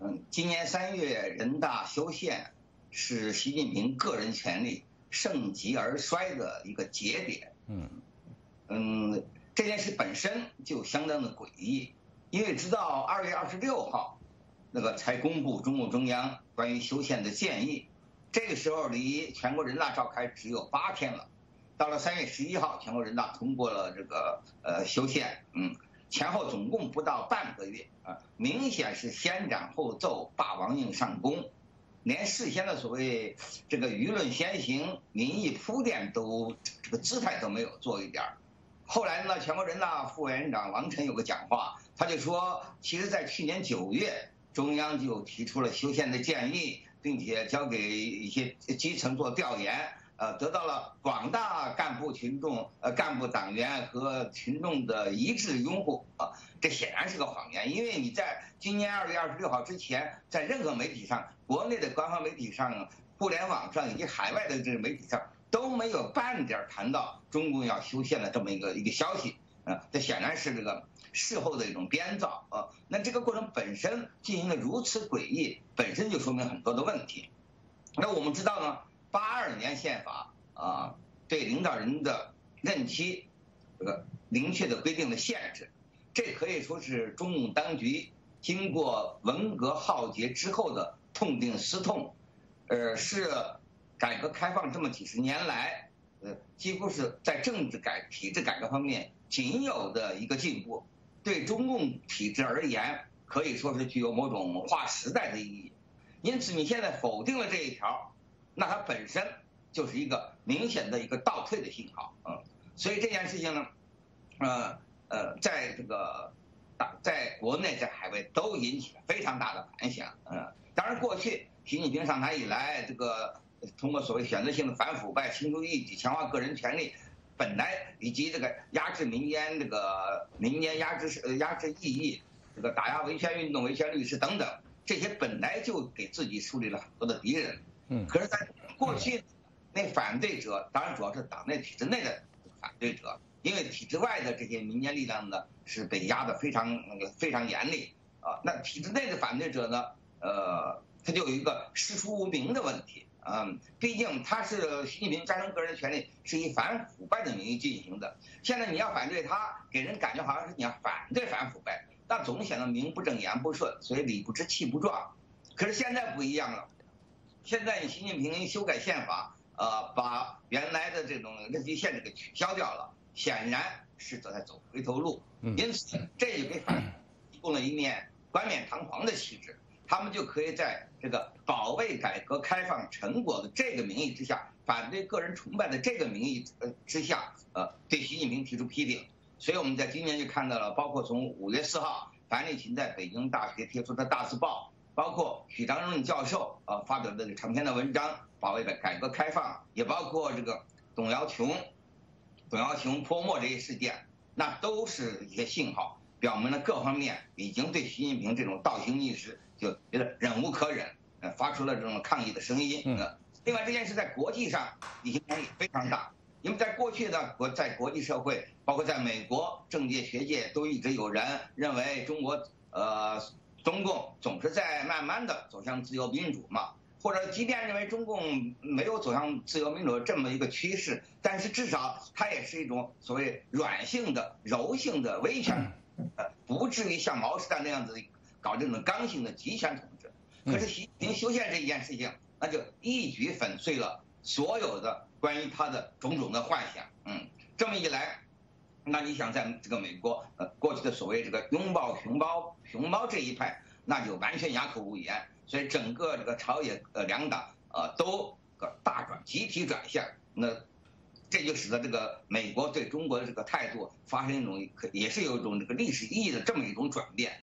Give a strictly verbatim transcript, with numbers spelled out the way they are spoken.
嗯，今年三月人大修宪是习近平个人权力盛极而衰的一个节点。 嗯嗯，这件事本身就相当的诡异，因为直到二月二十六号，那个才公布中共中央关于修宪的建议，这个时候离全国人大召开只有八天了。到了三月十一号，全国人大通过了这个呃修宪，嗯。前后总共不到半个月啊，明显是先斩后奏，霸王硬上弓，连事先的所谓这个舆论先行、民意铺垫都这个姿态都没有做一点儿。后来呢，全国人大副委员长王晨有个讲话，他就说，其实在去年九月，中央就提出了修宪的建议，并且交给一些基层做调研。呃，得到了广大干部群众、呃干部党员和群众的一致拥护啊，这显然是个谎言。因为你在今年二月二十六号之前，在任何媒体上，国内的官方媒体上、互联网上以及海外的这个媒体上都没有半点谈到中共要修宪的这么一个一个消息啊，这显然是这个事后的一种编造啊。那这个过程本身进行的如此诡异，本身就说明很多的问题。那我们知道呢？八二年宪法啊，对领导人的任期这个明确的规定了限制，这可以说是中共当局经过文革浩劫之后的痛定思痛，呃，是改革开放这么几十年来，呃，几乎是在政治改体制改革方面仅有的一个进步，对中共体制而言，可以说是具有某种划时代的意义。因此，你现在否定了这一条。那它本身就是一个明显的一个倒退的信号，嗯，所以这件事情呢，呃呃，在这个大在国内在海外都引起了非常大的反响，嗯，当然过去习近平上台以来，这个通过所谓选择性的反腐败、清除异己、强化个人权利，本来以及这个压制民间这个民间压制呃压制异议，这个打压维权运动、维权律师等等，这些本来就给自己树立了很多的敌人。 嗯， 可是，在过去，那反对者当然主要是党内体制内的反对者，因为体制外的这些民间力量呢是被压得非常那个非常严厉啊。那体制内的反对者呢，呃，他就有一个师出无名的问题啊。毕竟他是习近平战胜个人权利是以反腐败的名义进行的，现在你要反对他，给人感觉好像是你要反对反腐败，那总显得名不正言不顺，所以理不直气不壮。可是现在不一样了。现在你习近平修改宪法，呃，把原来的这种任期限制给取消掉了，显然是在走回头路。因此，这就给反提供了一面冠冕堂皇的气质，他们就可以在这个保卫改革开放成果的这个名义之下，反对个人崇拜的这个名义呃之下，呃，对习近平提出批评。所以我们在今年就看到了，包括从五月四号，樊立群在北京大学贴出的大字报。包括许章润教授呃发表的长篇的文章，保卫改革开放，也包括这个董瑶琼、董瑶琼泼墨这些事件，那都是一些信号，表明了各方面已经对习近平这种倒行逆施就觉得忍无可忍，呃，发出了这种抗议的声音。呃，另外这件事在国际上影响也非常大，因为在过去呢，国在国际社会，包括在美国政界学界，都一直有人认为中国呃。中共总是在慢慢的走向自由民主嘛，或者即便认为中共没有走向自由民主这么一个趋势，但是至少它也是一种所谓软性的、柔性的威权，呃，不至于像毛时代那样子搞这种刚性的集权统治。可是习近平修宪这一件事情，那就一举粉碎了所有的关于他的种种的幻想。嗯，这么一来。那你想在这个美国，呃，过去的所谓这个拥抱熊猫熊猫这一派，那就完全哑口无言。所以整个这个朝野呃两党呃都个大转集体转向，那这就使得这个美国对中国的这个态度发生一种也是有一种这个历史意义的这么一种转变。